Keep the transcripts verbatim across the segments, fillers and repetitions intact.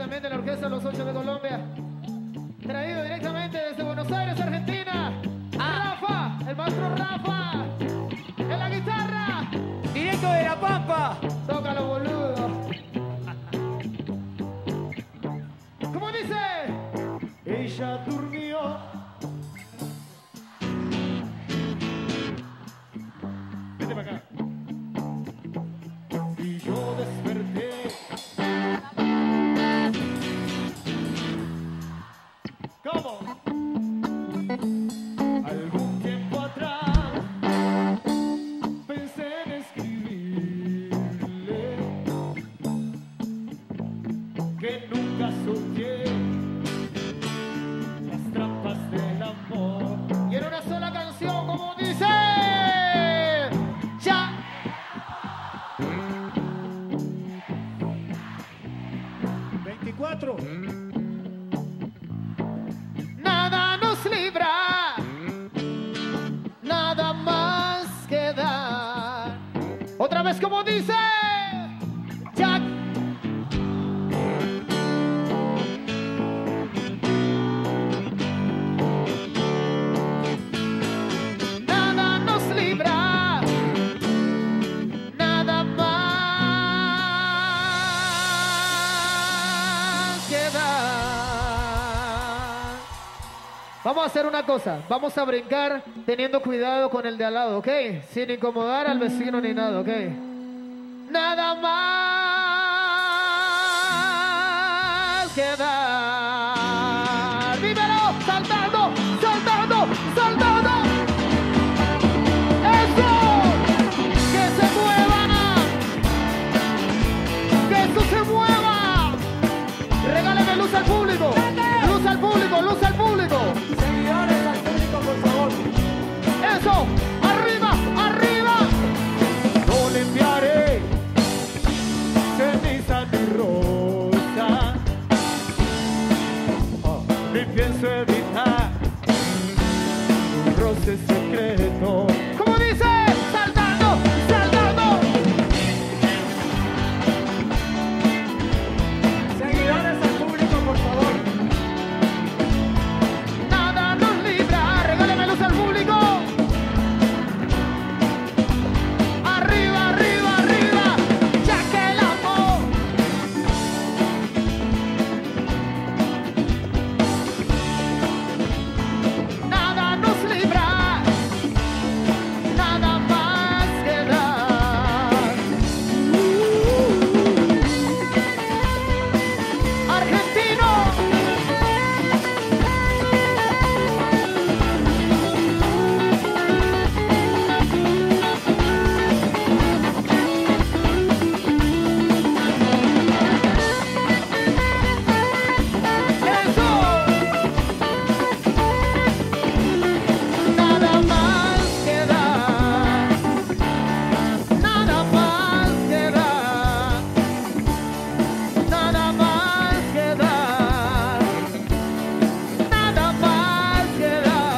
también de la Orquesta Los Ocho de Colombia. Traído directamente desde Buenos Aires, Argentina. Ah. Rafa, el maestro Rafa. En la guitarra. Directo de La Pampa. Tócalo, boludo. ¿Cómo dice? Ella durmió. Vete para acá. Y yo desperté. ¿Cómo? Algún tiempo atrás pensé en escribirle que nunca solté las trampas del amor. Y en una sola canción, como dice, ya. veinticuatro. Nada nos libra, nada más que dar. Otra vez, como dice Jack. Nada nos libra, nada más que dar. Vamos a hacer una cosa, vamos a brincar teniendo cuidado con el de al lado, ¿ok? Sin incomodar al vecino ni nada, ¿ok? Nada más que dar. ¡Vívelo! ¡Saltando! ¡Saltando! ¡Saltando! ¡Eso! ¡Que se mueva! ¡Que eso se mueva! ¡Regáleme luz al público! ¡Luz al público! ¡Luz al público! Seguidores al público, por favor. ¡Eso! ¡Arriba! ¡Arriba! No le enviaré ceniza ni rosa. Oh, ni pienso evitar un roce secreto. ¿Cómo dice? ¡Saltando! ¡Saltando! Seguidores al público, por favor. Nada nos libra. Regálame luz al público. Arriba, arriba, arriba. Ya que el amor. Nada nos libra. Nada más que dar. Argentino. Eso. Nada más que dar. Nada más que dar. Nada más que dar. Nada más que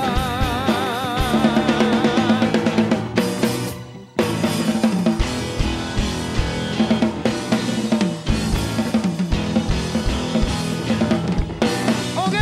dar. Ok.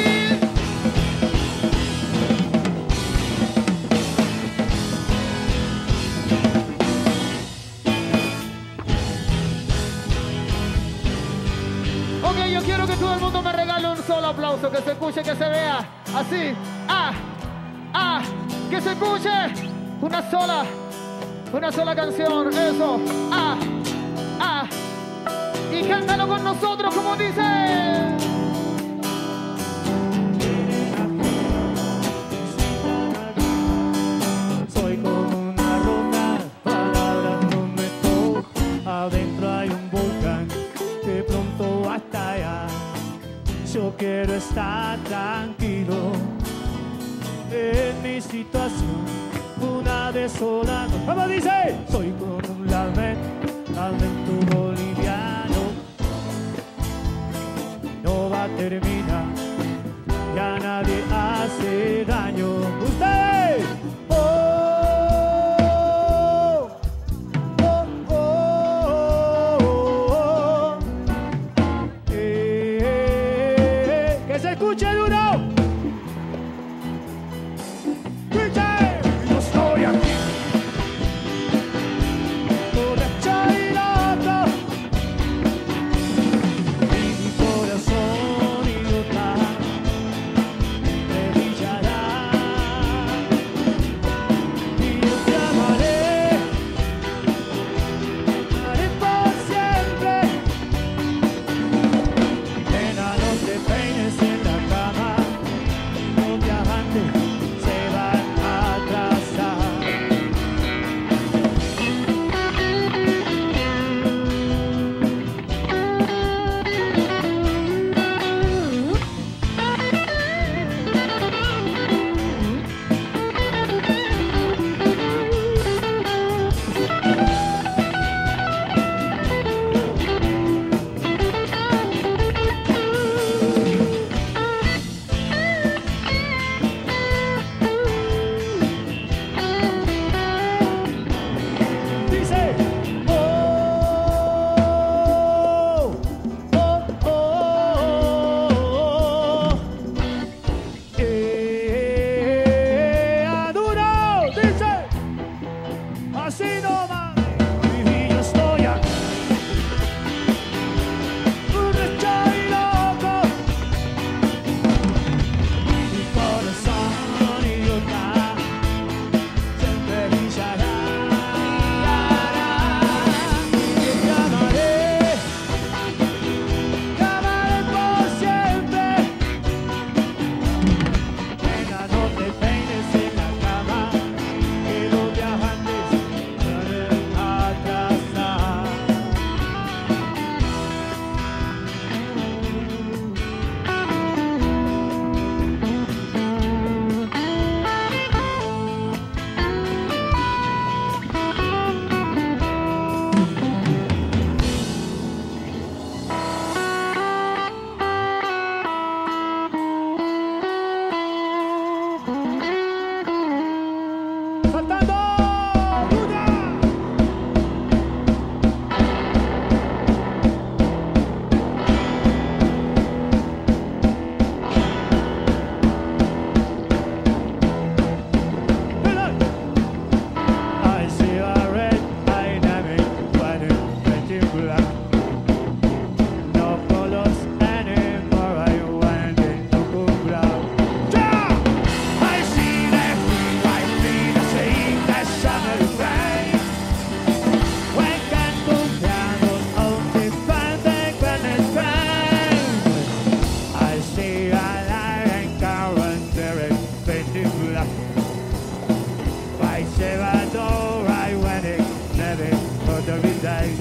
Ok, yo quiero que todo el mundo me regale un solo aplauso, que se escuche, que se vea. Así. Ah, ah, que se escuche. Una sola, una sola canción. Eso. Ah, ah. Y cántalo con nosotros, como dice. Soy como una roca, palabras prometo. Adentro hay un volcán que pronto va a estallar. Yo quiero estar tranquilo en mi situación, una desolada. ¿Cómo dice? Soy como un lamento, lamento boliviano. No va a terminar, ya nadie hace daño. ¡Ustedes! ¡Oh! ¡Oh! ¡Oh! ¡Oh! ¡Oh! Eh. así nomás. Y yo estoy aquí, un estoy loco. Mi corazón idiota siempre brillará. Y te amaré, te amaré por siempre. Nena, no te peines en la cama, que los viajantes pueden atrasar. Faltando una. I see a red dynamic running pretty black. No colors anymore, I went into brown. I see the free white feet, I see the summer rain. When can confiados only find the goodness grain. I see a light and current very pretty black. By Salvador, I went it, never for the day.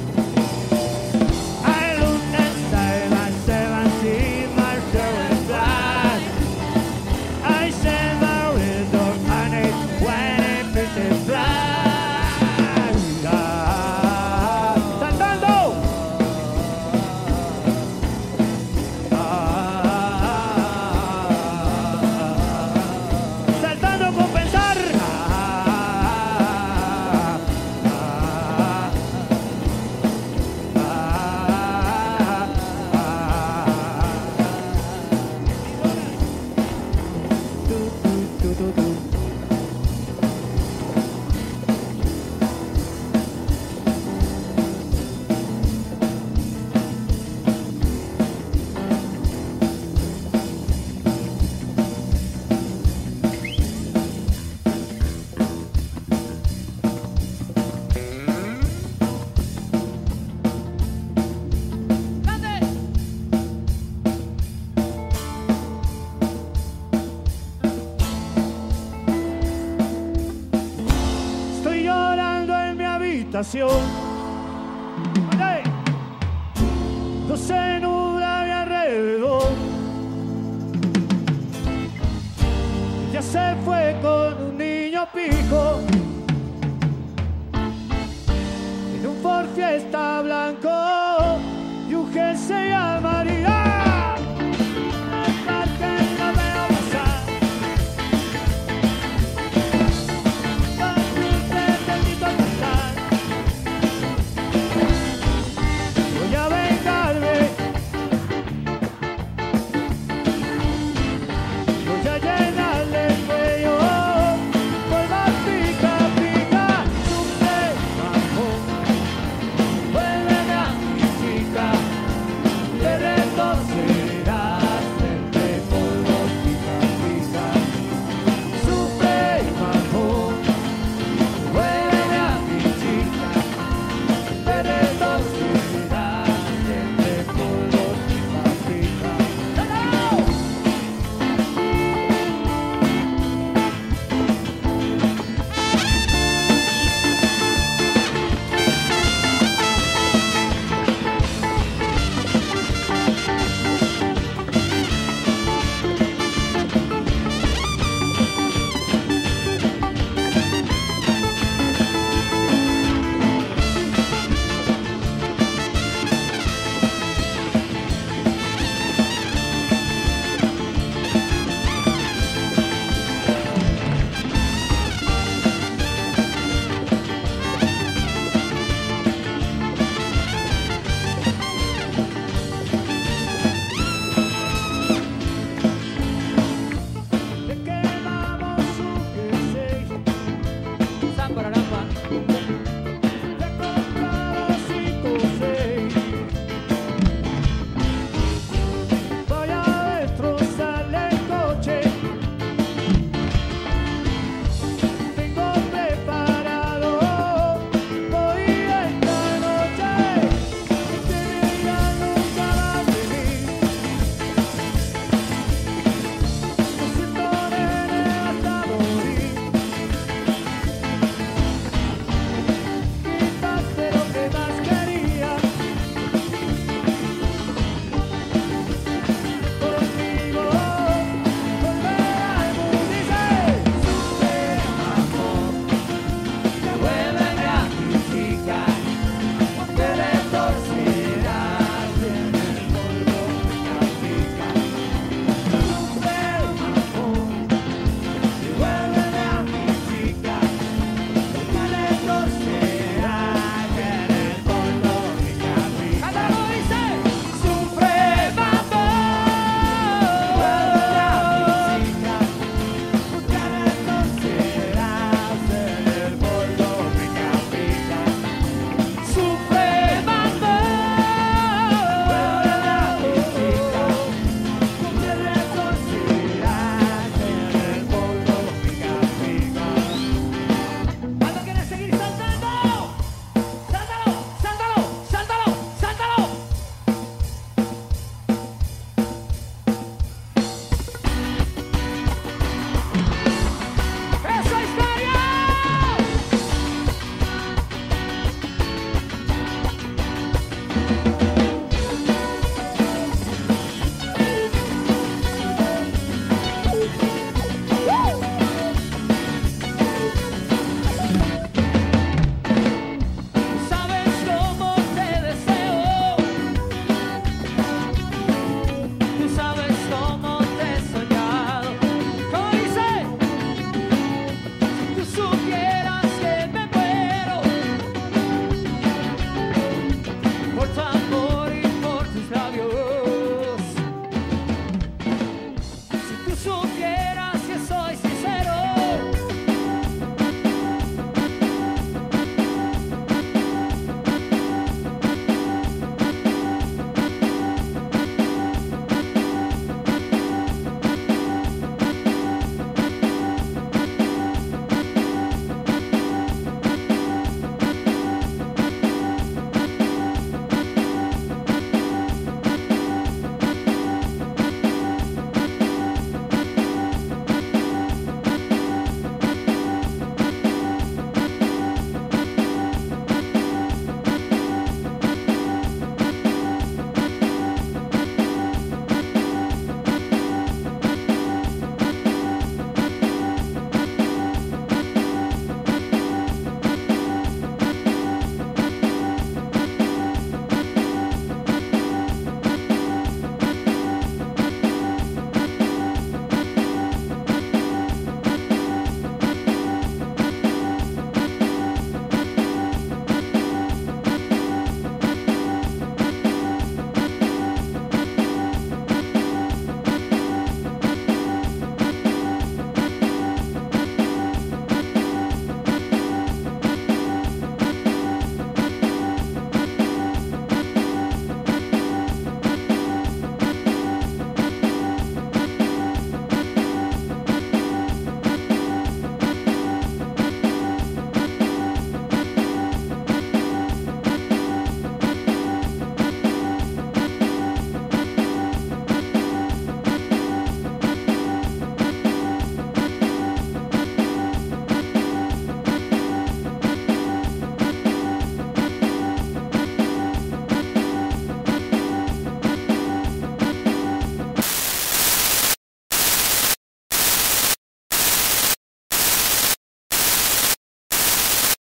I look inside myself and see my soul black. I said my window and it when it pretty black. Ah, Saltando. Ah, saltando con pensar. Estoy llorando en mi habitación. ¡Vale! No se nubla a mi alrededor. Ya se fue con un niño pijo en un Ford Fiesta blanco y un jersey amarillo. Voy a vengarme, voy a llenarle el cuello por más pica, pica, sufre, mamón, vuélveme a mi chica, te retorcerás entre polvos, pica, pica, sufre, mamón, vuélveme a mi chica, te retorcerás entre polvos, pica, pica. Le quemamos su jersey. San Pararampa.